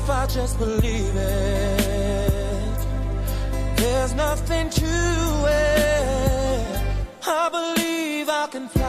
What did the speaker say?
if I just believe it. There's nothing to it. I believe I can fly.